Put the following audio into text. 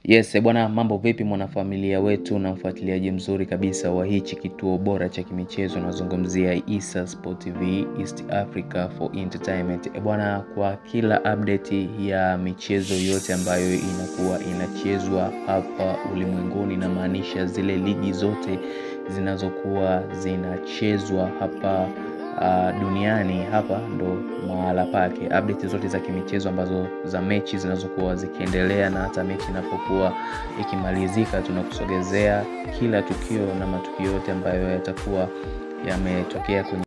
Yes, bwana, mambo vipi mwanafamilia wetu na mfuatiliaji mzuri kabisa wa hichi kituo bora cha kimichezo. Nazungumzia Issa Sport TV, East Africa for Entertainment. Bwana, kwa kila update ya michezo yote ambayo inakuwa inachezwa hapa ulimwenguni, na maanisha zile ligi zote zinazokuwa zinachezwa hapa duniani, hapa ndo mahala pake. Update zote za kimichezo ambazo za mechi zinazokuwa zikiendelea, na hata mechi inapokuwa ikimalizika, tunakusogezea kila tukio na matukio yote ambayo yatakuwa yametokea kwenye